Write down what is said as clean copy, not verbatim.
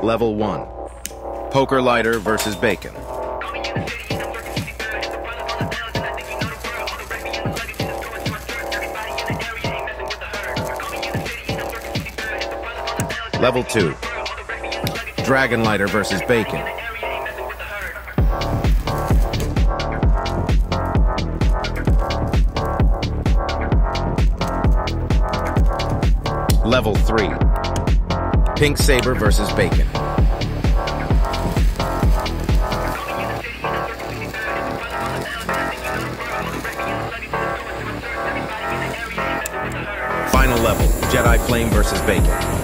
Level 1. Poker lighter versus bacon. Level 2. Dragon lighter versus bacon. Level 3. Pink saber versus bacon. Final level, Jedi flame versus bacon.